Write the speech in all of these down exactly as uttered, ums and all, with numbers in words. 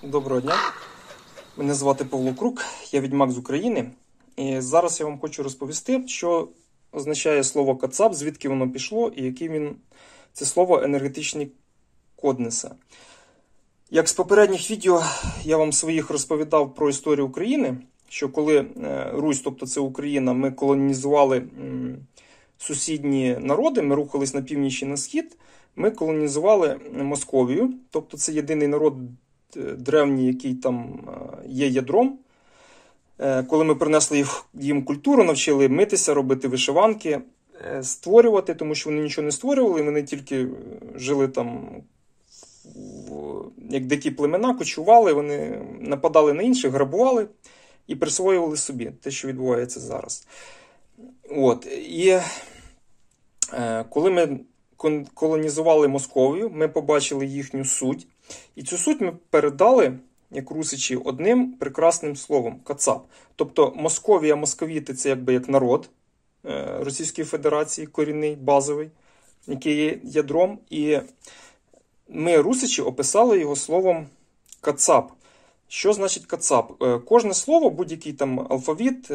Доброго дня, мене звати Павло Крук, я відьмак з України. І зараз я вам хочу розповісти, що означає слово «кацап», звідки воно пішло і який він, це слово, енергетичний код несе. Як з попередніх відео я вам своїх розповідав про історію України, що коли Русь, тобто це Україна, ми колонізували сусідні народи, ми рухались на північ і на схід, ми колонізували Московію, тобто це єдиний народ древній, який там є ядром. Коли ми принесли їм культуру, навчили митися, робити вишиванки, створювати, тому що вони нічого не створювали, вони тільки жили там, як дикі племена, кочували, вони нападали на інших, грабували і присвоювали собі те, що відбувається зараз. От. І коли ми колонізували Московію, ми побачили їхню суть. І цю суть ми передали, як русичі, одним прекрасним словом – кацап. Тобто Московія, московіти – це якби як народ Російської Федерації, корінний, базовий, який є ядром. І ми, русичі, описали його словом кацап. Що значить кацап? Кожне слово, будь-який там алфавіт,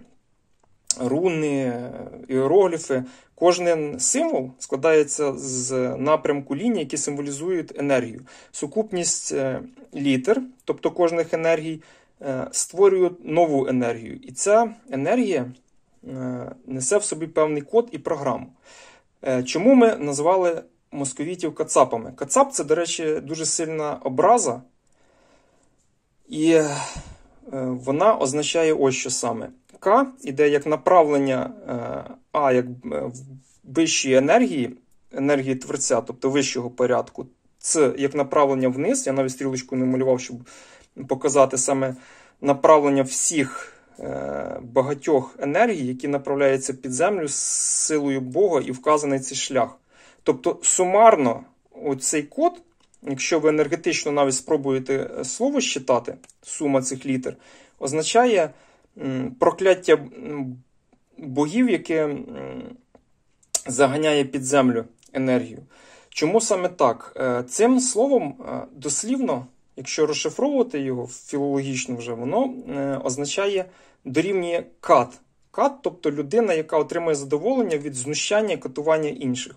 руни, іерогліфи, кожен символ складається з напрямку ліній, які символізують енергію. Сукупність літер, тобто кожних енергій, створює нову енергію. І ця енергія несе в собі певний код і програму. Чому ми назвали московітів кацапами? Кацап – це, до речі, дуже сильна образа. І вона означає ось що саме. К іде як направлення А, як вищої енергії, енергії Творця, тобто вищого порядку. Ц як направлення вниз, я навіть стрілочку не малював, щоб показати саме направлення всіх багатьох енергій, які направляються під землю з силою Бога і вказаний цей шлях. Тобто сумарно оцей код, якщо ви енергетично навіть спробуєте слово считати, сума цих літер, означає прокляття богів, яке заганяє під землю енергію. Чому саме так? Цим словом дослівно, якщо розшифровувати його філологічно вже, воно означає дорівнює кат. Кат, тобто людина, яка отримує задоволення від знущання і катування інших.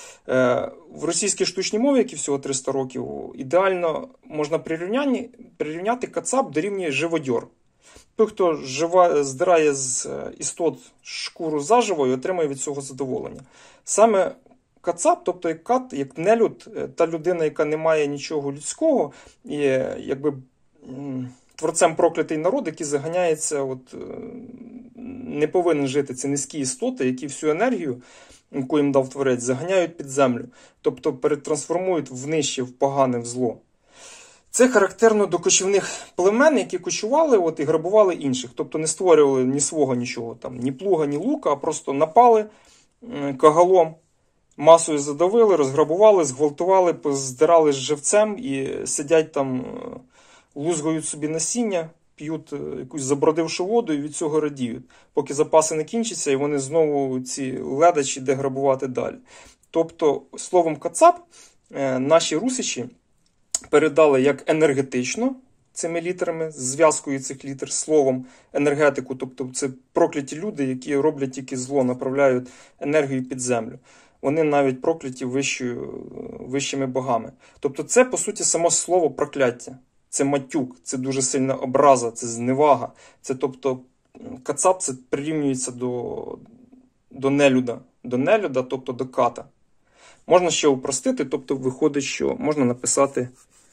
В російській штучній мові, які всього триста років, ідеально можна прирівняти, прирівняти кацап дорівнює живодьор. Той, хто жива, здирає з істот шкуру заживо і отримує від цього задоволення. Саме кацап, тобто як кат, як нелюд, та людина, яка не має нічого людського, і якби творцем проклятий народ, який заганяється, от, не повинен жити. Це низькі істоти, які всю енергію, яку їм дав творець, заганяють під землю. Тобто перетрансформують в нижче, в погане, в зло. Це характерно до кочівних племен, які кочували от, і грабували інших. Тобто не створювали ні свого нічого, там, ні плуга, ні лука, а просто напали кагалом, масою задавили, розграбували, зґвалтували, здирали з живцем і сидять там, лузгають собі насіння, п'ють якусь забродившу воду і від цього радіють. Поки запаси не кінчаться і вони знову ці ледачі де грабувати далі. Тобто словом кацап наші русичі передали як енергетично цими літерами, зв'язкою цих літер, словом енергетику, тобто це прокляті люди, які роблять тільки зло, направляють енергію під землю. Вони навіть прокляті вищою, вищими богами. Тобто це, по суті, само слово прокляття. Це матюк, це дуже сильна образа, це зневага. Це, тобто, кацап це прирівнюється до, до нелюда, до нелюда, тобто до ката. Можна ще упростити, тобто виходить, що можна написати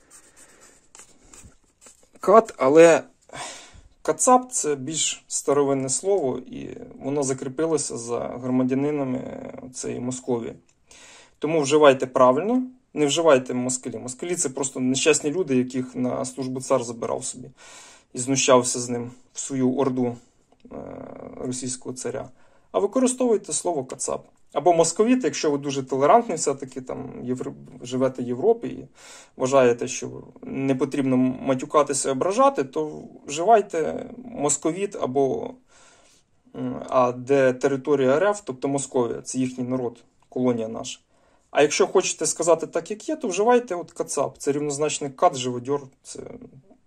кат, але кацап – це більш старовинне слово, і воно закріпилося за громадянинами цієї Московії. Тому вживайте правильно, не вживайте москалі. Москалі – це просто нещасні люди, яких на службу цар забирав собі і знущався з ним в свою орду російського царя. А використовуйте слово кацап. Або московіт, якщо ви дуже толерантні, все-таки там євро... живете в Європі і вважаєте, що не потрібно матюкатися і ображати, то вживайте московіт або а де територія РФ, тобто Московія, це їхній народ, колонія наша. А якщо хочете сказати так, як є, то вживайте от кацап. Це рівнозначний кат, живодьор, це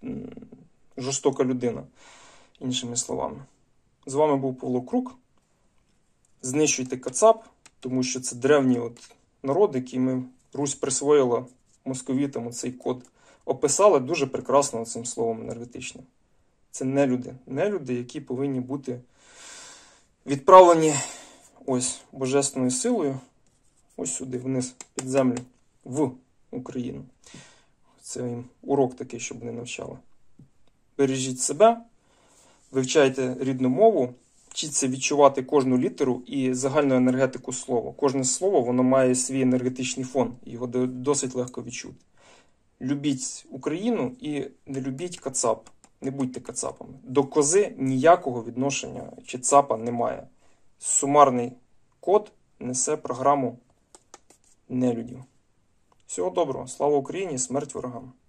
м, жорстока людина, іншими словами. З вами був Павло Крук. Знищуйте Кацап, тому що це древній от народ, який ми, Русь присвоїла московітам цей код. Описали дуже прекрасно цим словом енергетичним. Це нелюди. Нелюди, які повинні бути відправлені ось божественною силою, ось сюди, вниз, під землю, в Україну. Це їм урок такий, щоб вони навчали. Бережіть себе, вивчайте рідну мову, вчіться відчувати кожну літеру і загальну енергетику слова. Кожне слово, воно має свій енергетичний фон, його досить легко відчути. Любіть Україну і не любіть Кацап. Не будьте кацапами. До кози ніякого відношення чи цапа немає. Сумарний код несе програму нелюдів. Всього доброго. Слава Україні, смерть ворогам.